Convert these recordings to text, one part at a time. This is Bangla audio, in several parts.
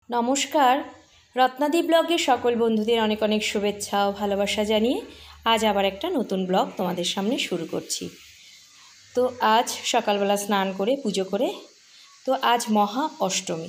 নমস্কার, রত্নাদি ব্লগের সকল বন্ধুদের অনেক অনেক শুভেচ্ছা ও ভালোবাসা জানিয়ে আজ আবার একটা নতুন ব্লগ তোমাদের সামনে শুরু করছি। তো আজ সকালবেলা স্নান করে পুজো করে তো আজ মহা অষ্টমী।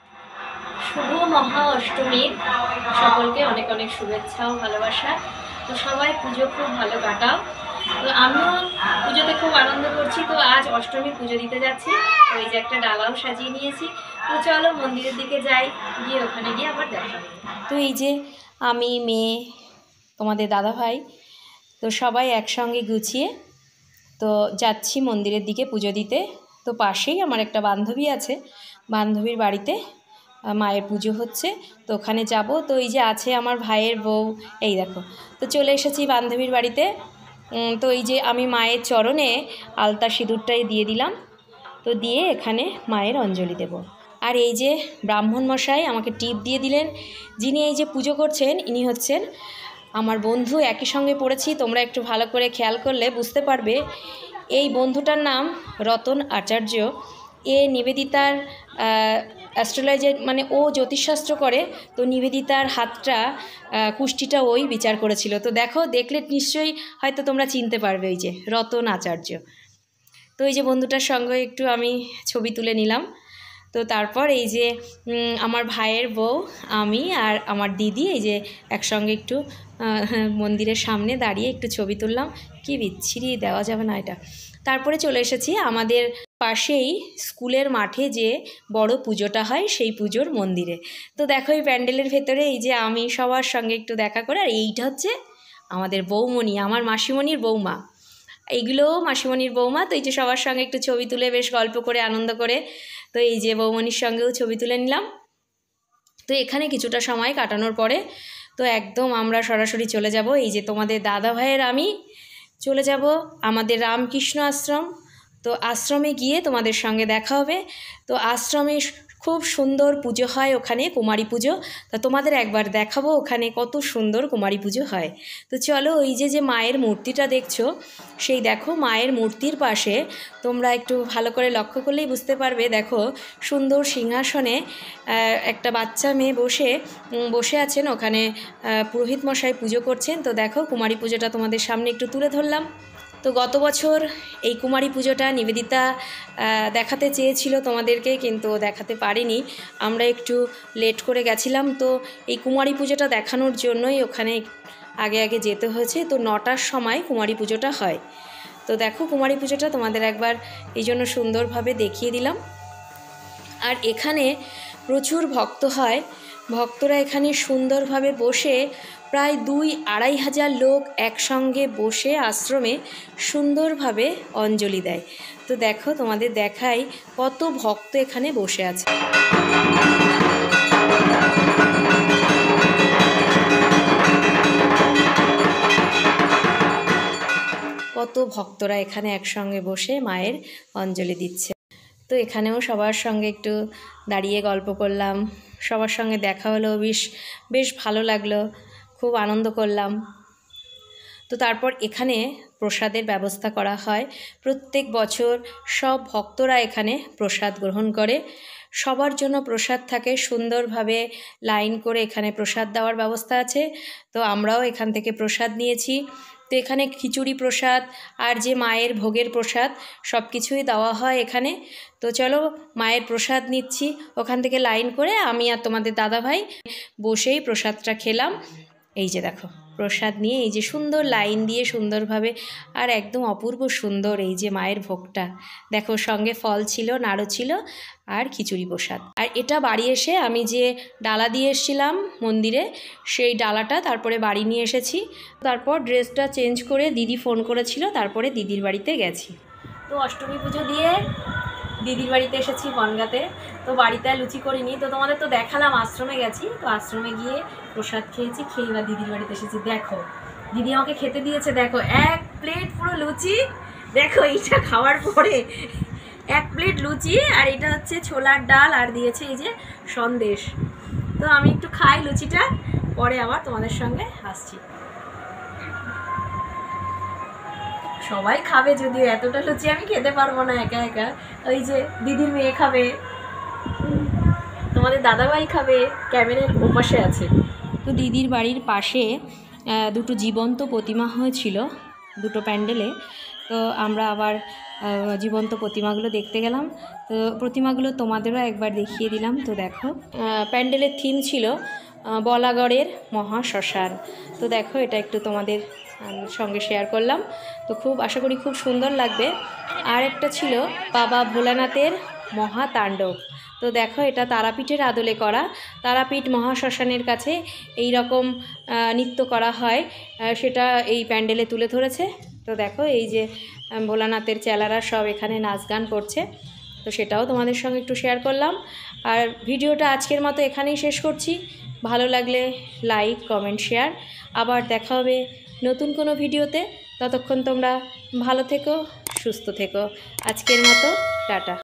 শুভ মহা অষ্টমীর সকলকে অনেক অনেক শুভেচ্ছা ও ভালোবাসা। তো সবাই পুজো খুব ভালো কাটাও। তো আমিও পুজোতে খুব আনন্দ করছি। তো আজ অষ্টমী পুজো দিতে যাচ্ছি। তো এই যে একটা ডালাও সাজিয়ে নিয়েছি। তো চলো মন্দিরের দিকে যাই, গিয়ে ওখানে গিয়ে আবার দেখা হবে। তো এই যে আমি, মেয়ে, তোমাদের দাদা ভাই, তো সবাই একসঙ্গে গুছিয়ে তো যাচ্ছি মন্দিরের দিকে পুজো দিতে। তো পাশেই আমার একটা বান্ধবী আছে, বান্ধবীর বাড়িতে মায়ের পুজো হচ্ছে, তো ওখানে যাব। তো এই যে আছে আমার ভাইয়ের বউ, এই দেখো। তো চলে এসেছি বান্ধবীর বাড়িতে। তো এই যে আমি মায়ের চরণে আলতা সিঁদুরটাই দিয়ে দিলাম। তো দিয়ে এখানে মায়ের অঞ্জলি দেব। আর এই যে ব্রাহ্মণ মশাই আমাকে টিপ দিয়ে দিলেন, যিনি এই যে পুজো করছেন ইনি হচ্ছেন আমার বন্ধু। একই সঙ্গে পড়েছি, তোমরা একটু ভালো করে খেয়াল করলে বুঝতে পারবে। এই বন্ধুটার নাম রতন আচার্য। এ নিবেদিতার অ্যাস্ট্রোলজার, মানে ও জ্যোতিষশাস্ত্র করে। তো নিবেদিতার হাতটা কুষ্টিটা ওই বিচার করেছিল। তো দেখো, দেখলে নিশ্চয়ই হয়তো তোমরা চিনতে পারবে, ওই যে রতন আচার্য। তো এই যে বন্ধুটার সঙ্গে একটু আমি ছবি তুলে নিলাম। তো তারপর এই যে আমার ভাইয়ের বউ, আমি আর আমার দিদি এই যে একসঙ্গে একটু মন্দিরের সামনে দাঁড়িয়ে একটু ছবি তুললাম। কি বিচ্ছিরি, দেওয়া যাবে না এটা। তারপরে চলে এসেছি আমাদের পাশেই স্কুলের মাঠে যে বড় পুজোটা হয় সেই পুজোর মন্দিরে। তো দেখো এই প্যান্ডেলের ভেতরে এই যে আমি সবার সঙ্গে একটু দেখা করে। আর এইটা হচ্ছে আমাদের বৌমণি, আমার মাসিমণির বৌমা। এইগুলোও মাসিমণির বৌমা। তো এই যে সবার সঙ্গে একটু ছবি তুলে বেশ গল্প করে আনন্দ করে তো এই যে বৌমণির সঙ্গেও ছবি তুলে নিলাম। তো এখানে কিছুটা সময় কাটানোর পরে তো একদম আমরা সরাসরি চলে যাব, এই যে তোমাদের দাদা ভাইয়ের আমি চলে যাব আমাদের রামকৃষ্ণ আশ্রম। তো আশ্রমে গিয়ে তোমাদের সঙ্গে দেখা হবে। তো আশ্রমে খুব সুন্দর পুজো হয় ওখানে, কুমারী পুজো। তা তোমাদের একবার দেখাবো ওখানে কত সুন্দর কুমারী পুজো হয়। তো চলো, ওই যে মায়ের মূর্তিটা দেখছো, সেই দেখো মায়ের মূর্তির পাশে তোমরা একটু ভালো করে লক্ষ্য করলেই বুঝতে পারবে। দেখো সুন্দর সিংহাসনে একটা বাচ্চা মেয়ে বসে আছেন। ওখানে পুরোহিত মশাই পুজো করছেন। তো দেখো কুমারী পুজোটা তোমাদের সামনে একটু তুলে ধরলাম। তো গত বছর এই কুমারী পুজোটা নিবেদিতা দেখাতে চেয়েছিল তোমাদেরকে, কিন্তু দেখাতে পারিনি, আমরা একটু লেট করে গেছিলাম। তো এই কুমারী পুজোটা দেখানোর জন্যই ওখানে আগে আগে যেতে হয়েছে। তো 9টার সময় কুমারী পুজোটা হয়। তো দেখো কুমারী পুজোটা তোমাদের একবার এই জন্য সুন্দরভাবে দেখিয়ে দিলাম। আর এখানে প্রচুর ভক্ত হয়। ভক্তরা এখানে সুন্দরভাবে বসে প্রায় 2-2.5 হাজার লোক একসঙ্গে বসে আশ্রমে সুন্দরভাবে অঞ্জলি দেয়। তো দেখো তোমাদের দেখাই কত ভক্ত এখানে বসে আছে। কত ভক্তরা এখানে একসঙ্গে বসে মায়ের অঞ্জলি দিচ্ছে। তো এখানেও সবার সঙ্গে একটু দাঁড়িয়ে গল্প করলাম, সবার সঙ্গে দেখা হলো, বেশ ভালো লাগলো, খুব আনন্দ করলাম। তো তারপর এখানে প্রসাদের ব্যবস্থা করা হয়। প্রত্যেক বছর সব ভক্তরা এখানে প্রসাদ গ্রহণ করে। সবার জন্য প্রসাদ থাকে, সুন্দরভাবে লাইন করে এখানে প্রসাদ দেওয়ার ব্যবস্থা আছে। তো আমরাও এখান থেকে প্রসাদ নিয়েছি। তো এখানে খিচুড়ি প্রসাদ আর যে মায়ের ভোগের প্রসাদ সব কিছুই দেওয়া হয় এখানে। তো চলো মায়ের প্রসাদ নিচ্ছি ওখান থেকে লাইন করে। আমি আর তোমাদের দাদা ভাই বসেই প্রসাদটা খেলাম। এই যে দেখো প্রসাদ নিয়ে এই যে সুন্দর লাইন দিয়ে সুন্দরভাবে, আর একদম অপূর্ব সুন্দর এই যে মায়ের ভোগটা দেখো, সঙ্গে ফল ছিল, নাড়ু ছিল আর খিচুড়ি প্রসাদ। আর এটা বাড়ি এসে আমি যে ডালা দিয়ে এসেছিলাম মন্দিরে, সেই ডালাটা তারপরে বাড়ি নিয়ে এসেছি। তারপর ড্রেসটা চেঞ্জ করে দিদি ফোন করেছিল, তারপরে দিদির বাড়িতে গেছি। তো অষ্টমী পুজো দিয়ে দিদির বাড়িতে এসেছি বনগাঁতে। তো বাড়িতে লুচি করিনি, তো তোমাদের তো দেখালাম আশ্রমে গেছি। তো আশ্রমে গিয়ে প্রসাদ খেয়েছি, খেয়ে এবার দিদির বাড়িতে এসেছি। দেখো দিদি আমাকে খেতে দিয়েছে, দেখো 1 প্লেট পুরো লুচি। দেখো এইটা খাওয়ার পরে 1 প্লেট লুচি, আর এটা হচ্ছে ছোলার ডাল, আর দিয়েছে এই যে সন্দেশ। তো আমি একটু খাই লুচিটা, পরে আবার তোমাদের সঙ্গে আসছি। সবাই খাবে, যদিও এতটা লুচি আমি খেতে পারবো না একা একা। ওই যে দিদির মেয়ে খাবে, তোমাদের তোমাদের দাদাভাই খাবে, ক্যামেরার ওপাশে আছে। তো দিদির বাড়ির পাশে দুটো জীবন্ত প্রতিমা হয়েছিল দুটো প্যান্ডেলে। তো আমরা আবার জীবন্ত প্রতিমাগুলো দেখতে গেলাম। তো প্রতিমাগুলো তোমাদেরও একবার দেখিয়ে দিলাম। তো দেখো, প্যান্ডেলের থিম ছিল বলাগড়ের মহাশ্মশান। তো দেখো, এটা একটু তোমাদের সঙ্গে শেয়ার করলাম। তো খুব আশা করি খুব সুন্দর লাগবে। আর একটা ছিল বাবা ভোলানাথের মহাতাণ্ডব। তো দেখো, এটা তারাপীঠের আদলে করা। তারাপীঠ মহাশ্মশানের কাছে এই রকম নৃত্য করা হয়, সেটা এই প্যান্ডেলে তুলে ধরেছে। তো দেখো, এই যে ভোলানাথের চেলারা সব এখানে নাচ গান করছে। তো সেটাও তোমাদের সঙ্গে একটু শেয়ার করলাম। আর ভিডিওটা আজকের মতো এখানেই শেষ করছি। ভালো লাগলে লাইক, কমেন্ট, শেয়ার। আবার দেখা হবে নতুন কোনো ভিডিওতে। ততক্ষণ তোমরা ভালো থেকো, সুস্থ থেকো। আজকের মতো টাটা।